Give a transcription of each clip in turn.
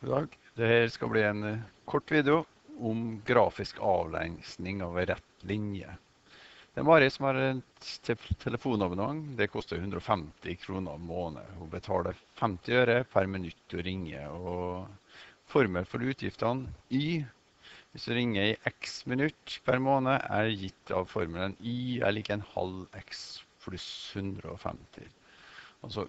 God dag. Det her skal bli en kort video om grafisk avlesning av en rett linje. Det er Mari som har et telefonabonnement. Det koster 150 kroner om måneden. Hun betaler 50 øre per minutt du ringer. Og formel for utgiftene Y. Hvis du ringer i x minutt per måned, er gitt av formelen Y er lik en halv x pluss 150. Altså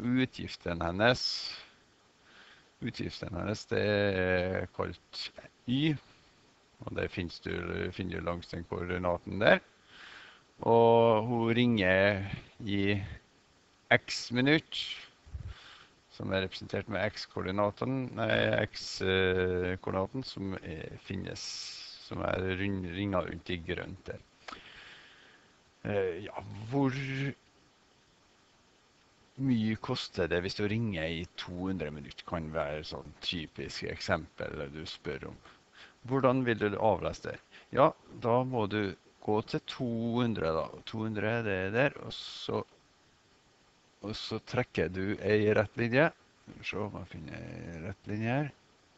utgiften hennes det er kalt Y, og det finner du langs den koordinaten der. Og hun ringer i x minutt, som er representert med x-koordinaten, som finnes, som er ringet rundt i grønt der. Ja, hvor mye koster det hvis du ringer i 200 minutter, kan være sånn typisk eksempel du spør om. Hvordan vil du avlese det? Ja, da må du gå til 200 da. 200 det er der, og så trekker du en rett linje. Se om jeg finner en rett linje her.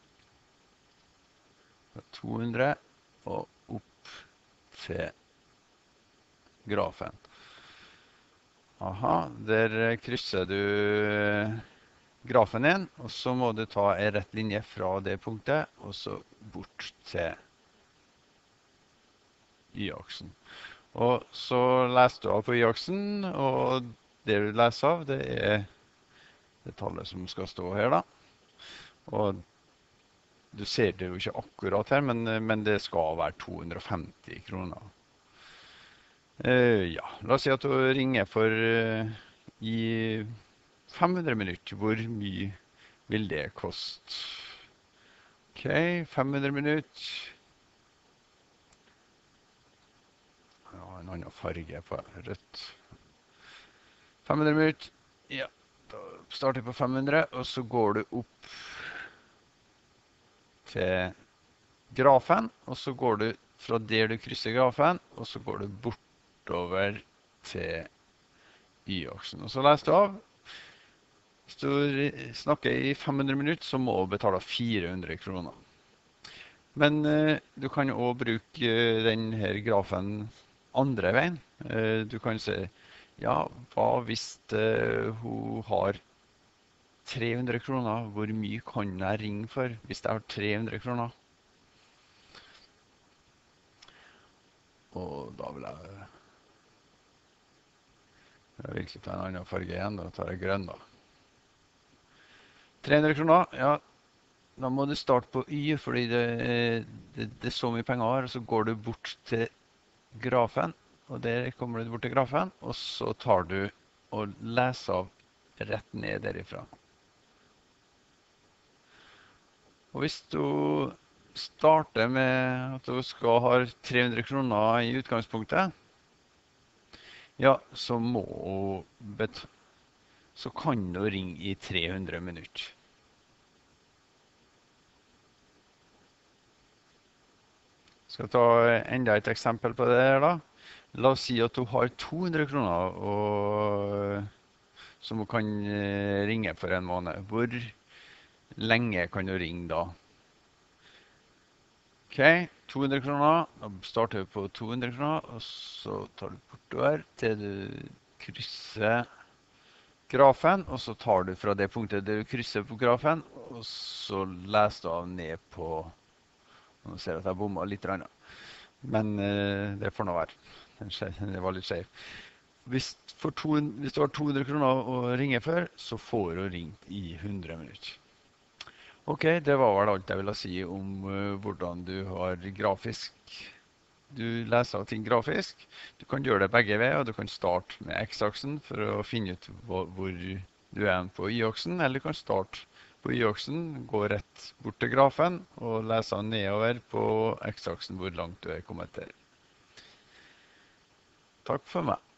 200 og opp til grafen. Aha, der krysser du grafen din, og så må du ta en rett linje fra det punktet, og så bort til Y-aksen. Og så leser du av på Y-aksen, og det du leser av, det er det tallet som skal stå her da. Og du ser det jo ikke akkurat her, men det skal være 250 kroner. Ja, la oss si at du ringer for i 500 minutter. Hvor mye vil det koste? Ok, 500 minutter. Ja, en annen farge på rødt. 500 minutter. Ja, da starter du på 500, og så går du opp til grafen, og så går du fra der du krysser grafen, og så går du bortover til Y-aksen. Og så leser du av. Hvis du snakker i 500 minutter, så må du betale 400 kroner. Men du kan også bruke denne grafen andre veien. Du kan si, ja, hva hvis hun har 300 kroner? Hvor mye kan jeg ringe for hvis jeg har 300 kroner? Og da vil jeg virkelig ta en annen farge igjen. Da tar jeg grønn da. 300 kroner, ja, da må du starte på Y, fordi det er så mye penger her, og så går du bort til grafen, og der kommer du bort til grafen, og så tar du og leser av rett ned derifra. Og hvis du starter med at du skal ha 300 kroner i utgangspunktet, ja, så kan du ringe i 300 minutter. Skal ta enda et eksempel på det her da. La oss si at du har 200 kroner som du kan ringe for en måned. Hvor lenge kan du ringe da? Ok, 200 kroner. Da starter du på 200 kroner, og så tar du bortover til du krysser grafen, og så tar du fra det punktet du krysser på grafen, og så leser du av ned på. Nå ser jeg at jeg bommet litt, men det får nå være. Det var litt skjev. Hvis du har 200 kroner å ringe for, så får du ringt i 100 minutter. Ok, det var vel alt jeg ville si om hvordan du har grafisk. Du leser av ting grafisk. Du kan gjøre det begge veier, og du kan starte med X-aksen for å finne ut hvor du er på Y-aksen, eller du kan starte på Y-aksen, gå rett bort til grafen og lese nedover på X-aksen hvor langt du er kommet der. Takk for meg.